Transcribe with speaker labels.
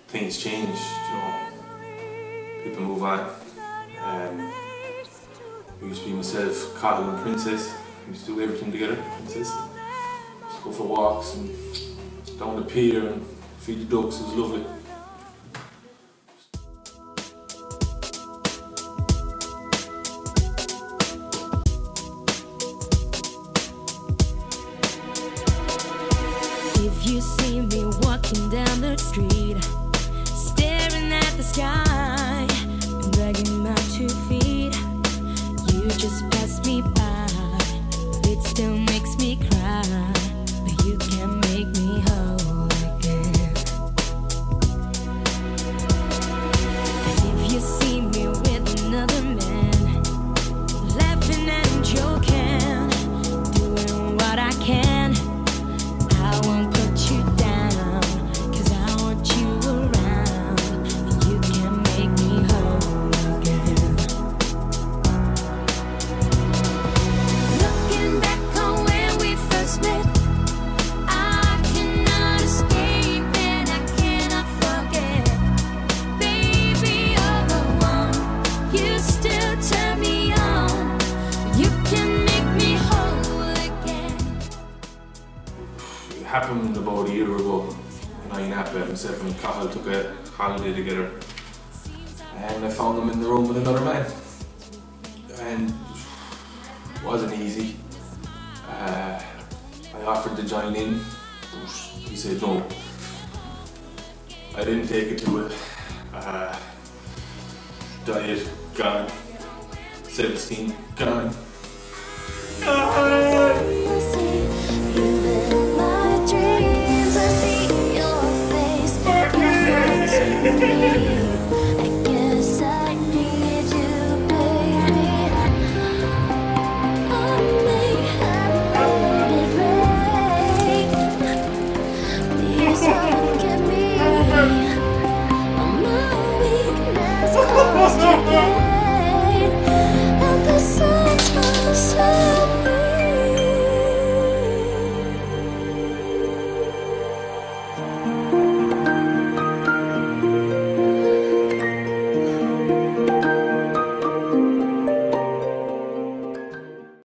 Speaker 1: things change, people move on. We used to be myself, Cathal and Princess. We used to do everything together, Princess. Just go for walks and down the pier and feed the ducks. It was lovely.
Speaker 2: If you see me walking down the street, staring at the sky, and dragging my 2 feet, you just pass me by. It still makes me cry, but you can make me whole again. And if you see me with another man, laughing and joking, doing what I can, I won't put you down, 'cause I want you around, and you can make me whole again. Looking back on when we first met, I cannot escape and I cannot forget. Baby, you're the one, you still turn me on, you can make me whole again.
Speaker 1: It happened about a year ago. Myself and Cathal took a holiday together, and I found him in the room with another man, and it wasn't easy. I offered to join in, but he said no. I didn't take it to it. Diet gone, self-esteem gone.